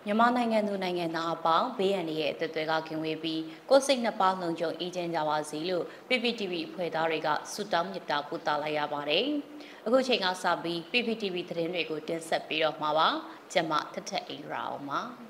မြန်မာနိုင်ငံသူနိုင်ငံသားအပေါင်းဘေးရန်ရဲ့အသက်တွေကကင်ဝေးပြီးကိုယ်စိတ်နှစ်ပါးလုံးကြုံအေးချမ်းကြပါစေလို့ PVTV အဖွဲ့သားတွေကဆုတောင်းမေတ္တာပို့သလိုက်ရပါတယ်။အခုချိန်ကစပြီး PVTV သတင်းတွေကိုတင်ဆက်ပေးတော့မှာပါ။ကျွန်မထထအိရာအောင်ပါ။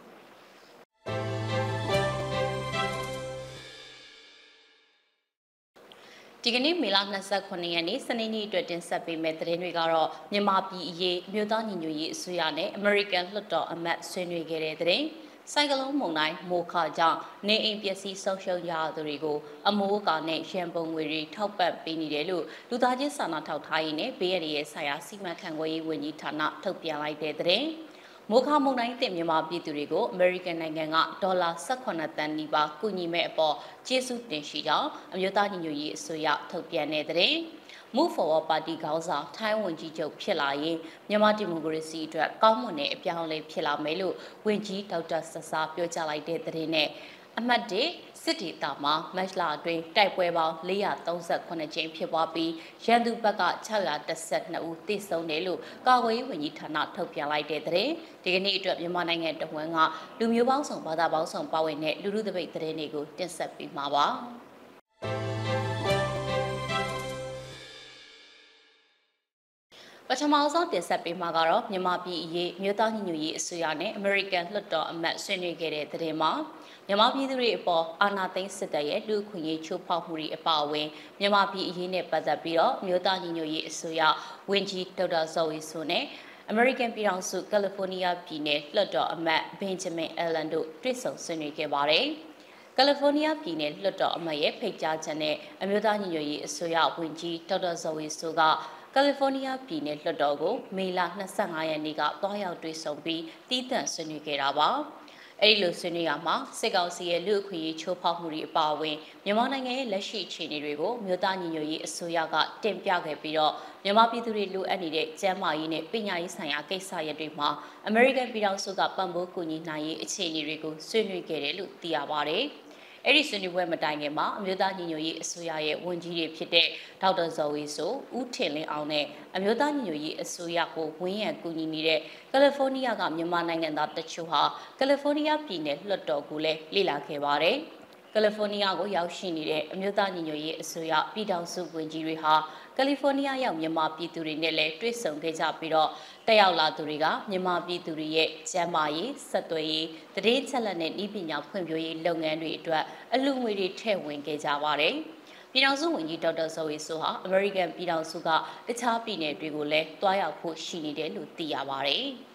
ဒီကနေ့မေလ29ရက်နေ့စနေနေ့အတွက်တင်ဆက်ပေးမယ့်သတင်းတွေကတော့မြန်မာပြည်အရေးမြို့သားညီညွတ်ရေးအစိုးရနဲ့ American လွှတ်တော်အမတ်ဆွေးနွေးခဲ့တဲ့သတင်းဆိုင်ကလုန်းမုန်တိုင်းမိုခါကြောင့်နေအိမ်ပျက်စီးဆုံးရှုံးရသူတွေကိုအမိုးအကာနဲ့ရန်ပုံငွေတွေထောက်ပံ့ပေးနေတယ်လို့လူသားချင်းစာနာထောက်ထားရေးနဲ့ဘေးရန်ရဲ့ဆိုင်ရာစီမံခန့်ခွဲရေးဝန်ကြီးဌာနထုတ်ပြန်လိုက်တဲ့သတင်းမိုခါမုန်တိုင်းတင်မြန်မာပြည်သူတွေကိုအမေရိကန်နိုင်ငံကဒေါ်လာ18တန်းနီးပါးကူညီမဲ့အပေါ်ကျေးဇူးတင်ရှိကြောင်းအမျိုးသားညီညွတ်ရေးအစိုးရထုတ်ပြန်တဲ့သတင်းMove Forward Party ခေါင်းဆောင်ထိုင်းဝန်ကြီးချုပ်ဖြစ်လာရင်မြန်မာဒီမိုကရေစီအတွက်ကောင်းမွန်တဲ့အပြောင်းအလဲဖြစ်လာမယ်လို့ဝန်ကြီးဒေါက်တာဆဆာပြောကြားလိုက်တဲ့သတင်းနဲ့အမှတ်၁စစ်ဒေသမှာမတ်လအတွင်းတိုက်ပွဲပေါင်း438ကြိမ်ဖြစ်ပွားပြီးရန်သူဘက်က612ဦးသေဆုံးတယ်လို့ကာကွယ်ရေးဝန်ကြီးဌာနထုတ်ပြန်လိုက်တဲ့သတင်းဒီကနေ့အတွက်မြန်မာနိုင်ငံတဝန်းကလူမျိုးပေါင်းစုံဘာသာပေါင်းစုံပါဝင်တဲ့လူထုသပိတ်သတင်းတွေကိုတင်ဆက်ပေးမှာပါပထမဆုံးတင်ဆက်ပေးမှာကတော့မြန်မာပြည်အရေးမြို့သားညီညွတ်ရေးအစိုးရနဲ့ American လွှတ်တော်အမတ်ဆွေးနွေးခဲ့တဲ့သတင်းမှာမြန်မာပြည်သူတွေအပေါ်အာဏာသိမ်းစစ်တပ်ရဲ့လူခွင့်ရေးချိုးဖောက်မှုတွေအပါအဝင်မြန်မာပြည်အရေးနဲ့ပတ်သက်ပြီးတော့မြို့သားညီညွတ်ရေးအစိုးရဝန်ကြီးဒေါက်တာဇော်ဝေဆိုနဲ့American ပြည်ထောင်စုကယ်လီဖိုးနီးယားပြည်နယ်လွှတ်တော်အမတ်ဘင်ဂျမင်အယ်လန်တို့တွေ့ဆုံဆွေးနွေးခဲ့ပါတယ်ကယ်လီဖိုးနီးယားပြည်နယ်လွှတ်တော်အမတ်ရဲ့ဖိတ်ကြားချက်နဲ့အမျိုးသားညီညွတ်ရေးအစိုးရဝန်ကြီးဒေါက်တာဇော်ဝေဆိုကကယ်လီဖိုးနီးယားပြည်နယ်လွှတ်တော်ကိုမေလ25ရက်နေ့ကတွားရောက်တွေ့ဆုံပြီးတည်တံ့ဆွေးနွေးခဲ့တာပါ။အဲဒီလိုဆွေးနွေးရမှာစစ်ကောင်စီရဲ့လူ့အခွင့်အရေးချိုးဖောက်မှုတွေအပါအဝင်မြန်မာနိုင်ငံရဲ့လက်ရှိအခြေအနေတွေကိုမြို့သားညီညွတ်ရေးအစိုးရကတင်ပြခဲ့ပြီးတော့မြန်မာပြည်သူတွေလိုအပ်နေတဲ့ကျန်းမာရေးနဲ့ပညာရေးဆိုင်ရာကိစ္စရပ်တွေမှာအမေရိကန်ပြည်ထောင်စုကပံ့ပိုးကူညီနိုင်ရေးအခြေအနေတွေကိုဆွေးနွေးခဲ့တယ်လို့သိရပါတယ်။အဲ့ဒီဆွေးနွေးပွဲမတိုင်ခင်မှာအမျိုးသားညီညွတ်ရေးအစိုးရရဲ့ဝန်ကြီးတွေဖြစ်တဲ့ဒေါက်တာဇော်ဝေဆိုဦးထင်လင်းအောင်နဲ့အမျိုးသားညီညွတ်ရေးအစိုးရကိုဝန်းရံကူညီနေတဲ့ကယ်လီဖိုးနီးယားကမြန်မာနိုင်ငံသားတချို့ဟာကယ်လီဖိုးနီးယားပြည်နယ်လွှတ်တော်ကိုလည်းလေ့လာခဲ့ပါတယ်။ကယ်လီဖိုးနီးယားကိုရောက်ရှိနေတဲ့အမျိုးသားညီညွတ်ရေးအစိုးရပြည်ထောင်စုဝန်ကြီးတွေဟာကယ်လီဖိုးနီးယားရောက်မြန်မာပြည်သူတွေနဲ့လည်းတွေ့ဆုံခဲ့ကြပြီးတော့တက်ရောက်လာသူတွေကမြန်မာပြည်သူတွေရဲ့ကျန်းမာရေးဆက်သွယ်ရေးတည်င်းချက်လက်နဲ့ဤပညာဖွံ့ဖြိုးရေးလုပ်ငန်းတွေအတွက်အလူငွေတွေထည့်ဝင်ခဲ့ကြပါတယ်။ပြည်ထောင်စုဝန်ကြီးဒေါက်တာဇော်ဝေဆိုဟာအမေရိကန်ပြည်ထောင်စုကတခြားပြည်နယ်တွေကိုလည်းတွားရောက်ဖို့ရှိနေတယ်လို့သိရပါတယ်။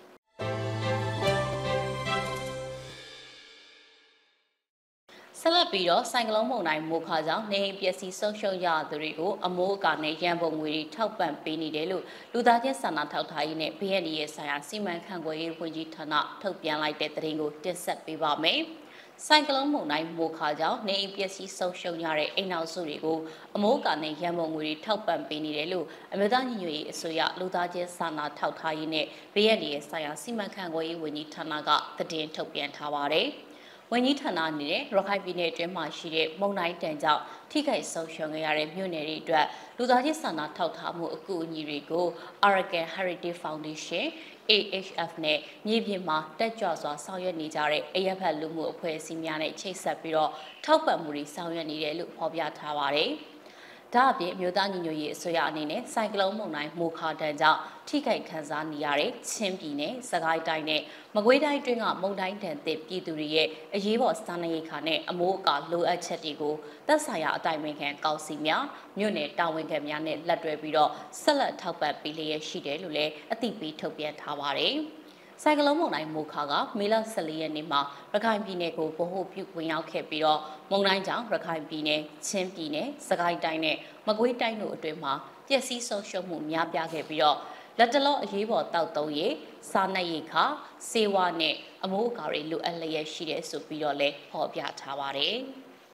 ဆက်လက်ပြီးတော့ဆိုင်ကလုန်းမုန်တိုင်းမိုခါကြောင့်နေအိမ်ပျက်စီးဆုံးရှုံးရသူတွေကိုအမိုးအကာနဲ့ရန်ပုံငွေတွေထောက်ပံ့ပေးနေတယ်လို့လူသားချင်းစာနာထောက်ထားရေးနဲ့ဘေးရန်ရဲ့ဆိုင်ရာစီမံခန့်ခွဲရေးဝန်ကြီးဌာနထုတ်ပြန်လိုက်တဲ့သတင်းကိုတင်ဆက်ပေးပါမယ်။ဆိုင်ကလုန်းမုန်တိုင်းမိုခါကြောင့်နေအိမ်ပျက်စီးဆုံးရှုံးရတဲ့အိမ်နောက်စုတွေကိုအမိုးအကာနဲ့ရန်ပုံငွေတွေထောက်ပံ့ပေးနေတယ်လို့အမျိုးသားညီညွတ်ရေးအစိုးရလူသားချင်းစာနာထောက်ထားရေးနဲ့ဘေးရန်ရဲ့ဆိုင်ရာစီမံခန့်ခွဲရေးဝန်ကြီးဌာနကသတင်းထုတ်ပြန်ထားပါတယ်။ဝန်ကြီးဌာနအနေနဲ့ရခိုင်ပြည်နယ်အတွင်းမှာရှိတဲ့မုန်တိုင်းတန်ကြောင့်ထိခိုက်ဆုံးရှုံးခဲ့ရတဲ့မြို့နယ်တွေအတွက်လူသားချင်းစာနာထောက်ထားမှုအကူအညီတွေကို Arakan Heritage Foundation AHF နဲ့မြေပြင်မှာတက်ကြွစွာဆောင်ရွက်နေကြတဲ့အရက်ဖက်လူမှုအဖွဲ့အစည်းများနဲ့ချိတ်ဆက်ပြီးတော့ထောက်ပံ့မှုတွေဆောင်ရွက်နေတယ်လို့ဖော်ပြထားပါတယ်။ဒါအပြင်မြို့သားညီညွတ်ရေးအစိုးရအနေနဲ့ဆိုင်ကလုန်းမုန်တိုင်းမိုခါတန်ကြောင့်ထိခိုက်ခံစားနေရတဲ့ချင်းပြည်နယ်၊စကိုင်းတိုင်းနဲ့မကွေးတိုင်းတွင်းကမုန်တိုင်းတန်သစ်ပြည်သူတွေရဲ့အရေးပေါ်စားနပ်ရိက္ခာနဲ့အမိုးအကာလိုအပ်ချက်တွေကိုသက်ဆိုင်ရာအတိုင်းအဝန်ခံကောင်စီများမြို့နယ်တာဝန်ခံများနဲ့လက်တွဲပြီးတော့ဆက်လက်ထောက်ပံ့ပေးလျက်ရှိတယ်လို့လည်းအသိပေးထုတ်ပြန်ထားပါတယ်။ဆိုင်ကလုန်းမုန်တိုင်းမိုခါကမေလ14ရက်နေ့မှာရခိုင်ပြည်နယ်ကိုဗဟိုပြုဝင်ရောက်ခဲ့ပြီးတော့မုန်တိုင်းကြောင့်ရခိုင်ပြည်နယ်၊ချင်းပြည်နယ်၊စကိုင်းတိုင်းနဲ့မကွေးတိုင်းတို့အတွင်းမှာပျက်စီးဆုံးရှုံးမှုများပြားခဲ့ပြီးတော့လက်တလောအရေးပေါ်တောက်သုံးရေးစားနပ်ရိက္ခာစေဝါနဲ့အမိုးအကာတွေလိုအပ်လျက်ရှိတယ်ဆိုပြီးတော့လည်းဖော်ပြထားပါတယ်။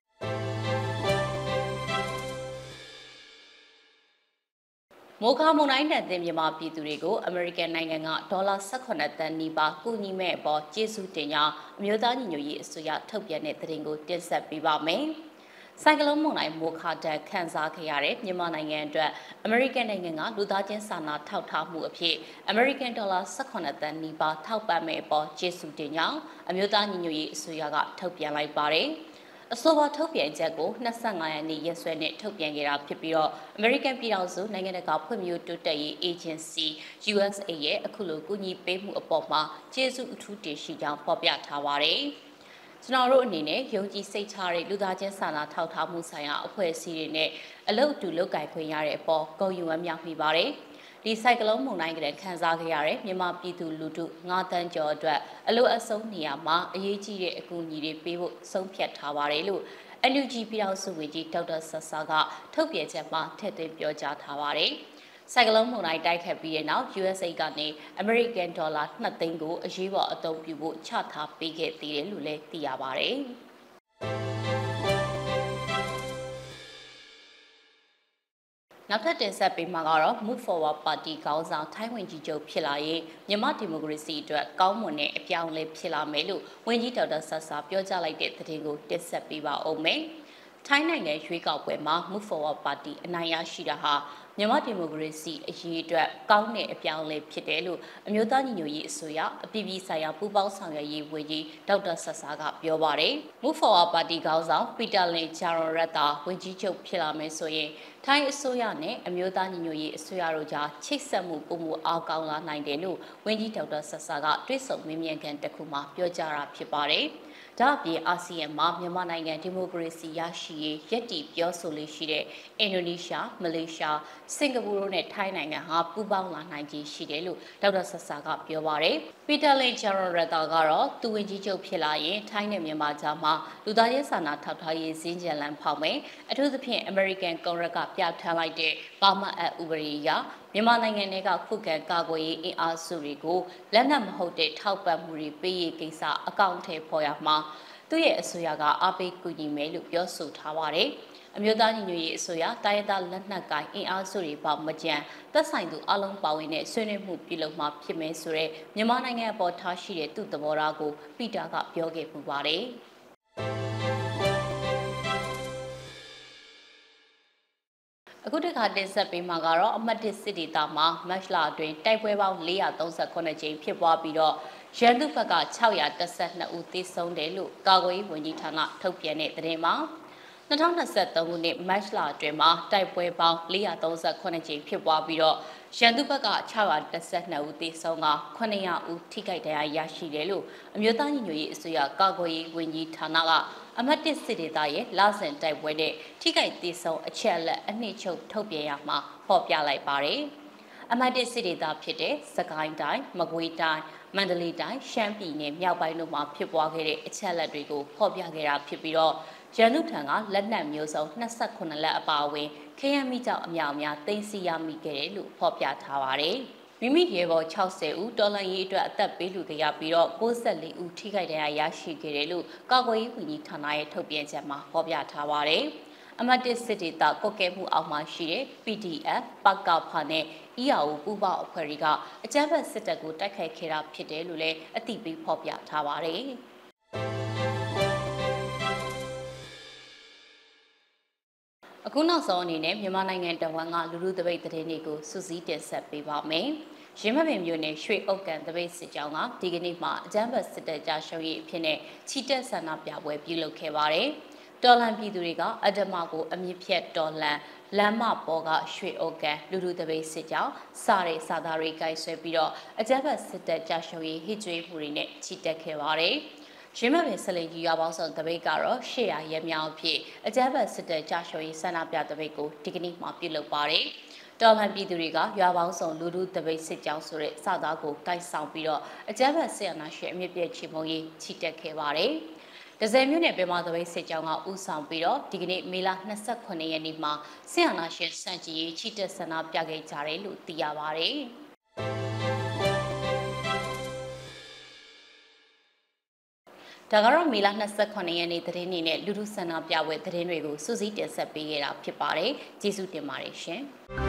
မိုခါမုန်တိုင်းတန်တဲ့မြန်မာပြည်သူတွေကိုအမေရိကန်နိုင်ငံကဒေါ်လာ18တန်းနီးပါးကူညီမဲ့အပေါ်ကျေးဇူးတင်ကြောင်းအမျိုးသားညီညွတ်ရေးအစိုးရထုတ်ပြန်တဲ့သတင်းကိုတင်ဆက်ပေးပါမယ်။ဆိုင်ကလုန်းမုန်တိုင်းမိုခါတက်ခန်းစားခဲ့ရတဲ့မြန်မာနိုင်ငံအတွက်အမေရိကန်နိုင်ငံကလူသားချင်းစာနာထောက်ထားမှုအဖြစ်အမေရိကန်ဒေါ်လာ18သန်းနီးပါးထောက်ပံ့မဲ့အပေါ်ကျေးဇူးတင်ကြောင်းအမျိုးသားညီညွတ်ရေးအစိုးရကထုတ်ပြန်လိုက်ပါတယ်။အဆိုပါထုတ်ပြန်ချက်ကို25ရက်နေ့ရက်စွဲနဲ့ထုတ်ပြန်ခဲ့တာဖြစ်ပြီးတော့အမေရိကန်ပြည်ထောင်စုနိုင်ငံတကာဖွံ့ဖြိုးတိုးတက်ရေး Agency USA ရဲ့အခုလိုကူညီပေးမှုအပေါ်မှာကျေးဇူးအထူးတင်ရှိကြောင်းဖော်ပြထားပါတယ်။ကျွန်တော်တို့အနေနဲ့ယုံကြည်စိတ်ချတဲ့လူသားချင်းစာနာထောက်ထားမှုဆိုင်ရာအဖွဲ့အစည်းတွေနဲ့အလုပ်အတူလုပ်ကိုင်ခွင့်ရတဲ့အပေါ်ဂုဏ်ယူဝမ်းမြောက်မိပါတယ်။ဒီဆိုင်ကလုန်းမုန်တိုင်းကလည်းခံစားခဲ့ရတဲ့မြန်မာပြည်သူလူထု9တန်းကျော်အတွက်အလို့အဆုံးနေရာမှာအရေးကြီးတဲ့အကူအညီတွေပေးဖို့ဆုံးဖြတ်ထားပါတယ်လို့NUG ပြည်ထောင်စုဝန်ကြီးဒေါက်တာဆဆာကထုတ်ပြန်ချက်မှာထည့်သွင်းပြောကြားထားပါတယ်။ဆိုင်ကလုန်းမုန်တိုင်းတိုက်ခတ်ပြီးတဲ့နောက် USA ကနေအမေရိကန်ဒေါ်လာ2သိန်းကိုအရေးပေါ်အသုံးပြုဖို့ချထားပေးခဲ့သေးတယ်လို့လည်းသိရပါတယ်။နောက်ထပ်တင်ဆက်ပေးမှာကတော့ Move Forward Party ခေါင်းဆောင်ထိုင်းဝန်ကြီးချုပ်ဖြစ်လာရေးမြန်မာဒီမိုကရေစီအတွက်ကောင်းမွန်တဲ့အပြောင်းအလဲဖြစ်လာမယ်လို့ဝန်ကြီးဒေါက်တာဆဆာပြောကြားလိုက်တဲ့သတင်းကိုတင်ဆက်ပေးပါဦးမယ်။ထိုင်းနိုင်ငံရွေးကောက်ပွဲမှာ Move Forward Party အနိုင်ရရှိတာဟာမြန်မာဒီမိုကရေစီအရေးအတွက်ကောင်းတဲ့အပြောင်းအလဲဖြစ်တယ်လို့အမျိုးသားညီညွတ်ရေးအစိုးရအပြည်ပြည်ဆိုင်ရာပူးပေါင်းဆောင်ရွက်ရေးဝန်ကြီးဒေါက်တာဆဆာကပြောပါတယ်။ Move Forward Party ခေါင်းဆောင်ပီတာလင်ဂျာရွန်ရက်တာဝန်ကြီးချုပ်ဖြစ်လာမယ်ဆိုရင်ထိုင်းအစိုးရနဲ့အမျိုးသားညီညွတ်ရေးအစိုးရတို့ကြားချိတ်ဆက်မှုပုံမှုအားကောင်းလာနိုင်တယ်လို့ဝန်ကြီးဒေါက်တာဆဆာကတွဲဆုံမင်းမြန်ကန်တစ်ခုမှာပြောကြားတာဖြစ်ပါတယ်။ဒါအပြင်အာဆီယံမှာမြန်မာနိုင်ငံဒီမိုကရေစီရရှိရေးရည်တည်ပြောဆိုလေးရှိတဲ့အင်ဒိုနီးရှားမလေးရှားစင်ကာပူတို့နဲ့ထိုင်းနိုင်ငံဟာပူးပေါင်းလာနိုင်ခြေရှိတယ်လို့ဒေါက်တာဆဆာကပြောပါတယ်ပီတာလင်ဂျာရွန်ရက်တာကတော့သူဝန်ကြီးချုပ်ဖြစ်လာရင်ထိုင်းနဲ့မြန်မာကြားမှာလူသားရေးစာနာထောက်ထားရေးစည်းကြံလမ်းဖောက်မယ်အထူးသဖြင့်အမေရိကန်ကွန်ရက်ကပြဋ္ဌာန်းလိုက်တဲ့ဘာမအပ်ဥပဒေအရမြန်မာနိုင်ငံတွေကခုခံကာကွယ်ရေးအင်အားစုတွေကိုလက်နက်မဟုတ်တဲ့ထောက်ပံ့မှုတွေပေးရေးကိစ္စအကောင့်ထဲပေါ်ရမှာသူ့ရဲ့အစိုးရကအားပေးကူညီမယ်လို့ပြောဆိုထားပါတယ်။အမျိုးသားညီညွတ်ရေးအစိုးရတိုင်းဒေသလက်နက်ကိုင်အင်အားစုတွေပေါမကြံသက်ဆိုင်သူအလုံးပါဝင်တဲ့ဆွေးနွေးမှုပြုလုပ်မှာဖြစ်မယ်ဆိုတဲ့မြန်မာနိုင်ငံအပေါ်ထားရှိတဲ့သူ့သဘောထားကိုပီတာကပြောခဲ့ပူပါတယ်။အခုတခါတင်ဆက်ပေးမှာကတော့အမှတ်1စစ်ဒေသမှာမတ်လအတွင်းတိုက်ပွဲပေါင်း438ကြိမ်ဖြစ်ပွားပြီးတော့ရန်သူဘက်က612ဦးသေဆုံးတယ်လို့ကာကွယ်ရေးဝန်ကြီးဌာနထုတ်ပြန်တဲ့သတင်းမှာ2023ခုနှစ်မတ်လအတွင်းမှာတိုက်ပွဲပေါင်း438ကြိမ်ဖြစ်ပွားပြီးတော့ရန်သူဘက်က612ဦးသေဆုံးက900ဦးထိခိုက်ဒဏ်ရာရရှိတယ်လို့အမျိုးသားညီညွတ်ရေးအစိုးရကာကွယ်ရေးဝန်ကြီးဌာနကအမှတ်1စစ်ဒေသရဲ့လစဉ်တိုက်ပွဲနဲ့ထိခိုက်သေဆုံးအချက်အလက်အနှစ်ချုပ်ထုတ်ပြန်ရမှာဖော်ပြလိုက်ပါတယ်။အမှတ်1စစ်ဒေသဖြစ်တဲ့စကိုင်းတိုင်းမကွေးတိုင်းမန္တလေးတိုင်းရှမ်းပြည်နယ်မြောက်ပိုင်းတို့မှာဖြစ်ပွားခဲ့တဲ့အချက်အလက်တွေကိုဖော်ပြခဲ့တာဖြစ်ပြီးတော့ရန်သူထံကလက်နက်မျိုးစုံ28လက်အပါအဝင်ခဲယမ်းမိကြောင်အများအများသိမ်းဆည်းရမိခဲ့တယ်လို့ဖော်ပြထားပါတယ်။မိမိရဲဘော်60ဦးတော်လှန်ရေးအတွက်အသက်ပေးလူခဲ့ရပြီးတော့94ဦးထိခိုက်ဒဏ်ရာရရှိခဲ့တယ်လို့ကာကွယ်ရေးဝန်ကြီးဌာနရဲ့ထုတ်ပြန်ချက်မှာဖော်ပြထားပါတယ်။အမှတ်1စစ်ဒေသကွက်ကဲမှုအောက်မှာရှိတဲ့ PDF ပကဖာနဲ့ EAO ပူးပေါင်းအဖွဲ့တွေကအကြမ်းဖက်စစ်တပ်ကိုတိုက်ခိုက်ခဲ့တာဖြစ်တယ်လို့လည်းအသိပေးဖော်ပြထားပါတယ်။အခုနောက်ဆုံးအနေနဲ့မြန်မာနိုင်ငံတဝန်းကလူလူတပိတ်သတင်းတွေကိုစူးစီးတင်ဆက်ပေးပါမယ်။ရင်းမပင်မြို့နယ်ရွှေအုပ်ကန်တပိတ်စစ်ကြောင်းကဒီကနေ့မှအကြမ်းဖက်စစ်တပ်ကြာရှုံးရေးအဖြစ်နဲ့ချီတက်ဆန္ဒပြပွဲပြုလုပ်ခဲ့ပါတယ်။တော်လန်ပြည်သူတွေကအဓမ္မကိုအမြင့်ဖြတ်တော်လန်လမ်းမပေါ်ကရွှေအုပ်ကန်လူလူတပိတ်စစ်ကြောင်းစားတဲ့စာသားတွေကိုင်ဆွဲပြီးတော့အကြမ်းဖက်စစ်တပ်ကြာရှုံးရေးဟစ်ကြွေးမှုတွေနဲ့ချီတက်ခဲ့ပါတယ်။ရင်းမပင်ဆလိန်ကြီးရွာပေါင်းစုံတပိတ်ကတော့800ရဲမြောင်အဖြစ်အကြမ်းဖက်စစ်တပ်ကြာရှုံးရေးဆန္ဒပြတပိတ်ကိုဒီကနေ့မှပြုလုပ်ပါတယ်။တော်လှန်ပြည်သူတွေကရွာပေါင်းစုံလူလူတပိတ်စစ်ကြောင်းဆိုတဲ့စသားကိုကိုက်ဆောင်ပြီးတော့အကြမ်းဖက်စစ်အာဏာရှင်အမြင့်ပြည့်ချီမုံရေးချီတက်ခဲ့ပါတယ်။ဒဇယ်မြို့နယ်ပြည်မတပိတ်စစ်ကြောင်းကဥဆောင်ပြီးတော့ဒီကနေ့မေလ28ရက်နေ့မှာစစ်အာဏာရှင်စန့်ကျင်ရေးချီတက်ဆန္ဒပြခဲ့ကြတယ်လို့သိရပါတယ်။ဒါကတော့မေလ28ရက်နေ့သတင်းတွေနဲ့လူထုဆန္ဒပြပွဲသတင်းတွေကိုစူးစီးတင်ဆက်ပေးခဲ့တာဖြစ်ပါတယ်။ကျေးဇူးတင်ပါတယ်ရှင်။